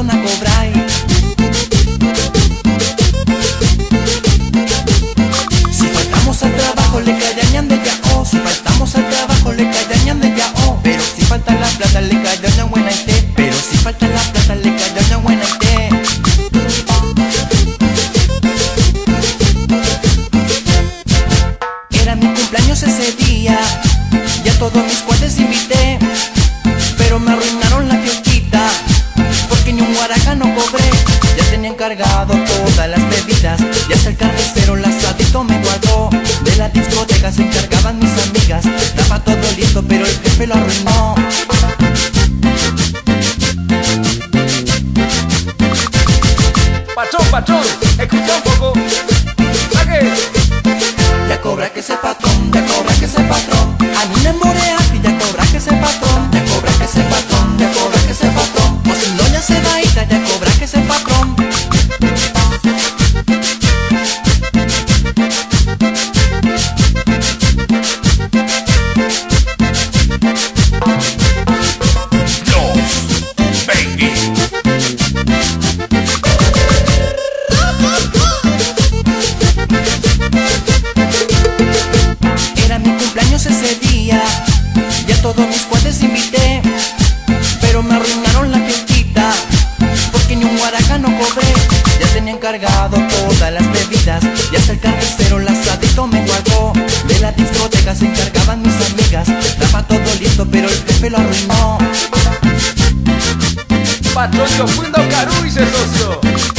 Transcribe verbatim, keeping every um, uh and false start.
van a cobrar. Si faltamos al trabajo le callañan de ya oh. Si faltamos al trabajo le callañan de ya oh. Pero si falta la plata le callañan buena ite. Pero si falta la plata le callañan buena ite. Era mi cumpleaños ese día y a todos mis cuates invité, pero me arruinaron la fiestita porque ni un guaraca no cobré. Ya tenía encargado todas las bebidas y hasta el carnicero el asadito me guardó. De la discoteca se encargaban mis amigas. Estaba todo listo pero el jefe lo arruinó. Patrón, patrón, escucha un poco. ¿Saque? Ya cobra que ese patrón, ya cobra que ese patrón. A mí me morea y ya cobra que ese patrón. Ya cobra que ese patrón, ya cobra que ese patrón. O si no ya se va y ya cobra que ese patrón. Ese día y a todos mis cuates invité, pero me arruinaron la fiestita porque ni un guaraca no cobré. Ya tenía encargado todas las bebidas y hasta el carnicero el asadito me guardó. De la discoteca se encargaban mis amigas. Estaba todo listo pero el jefe lo arruinó. Patrón, yo fui un Caru y se socio.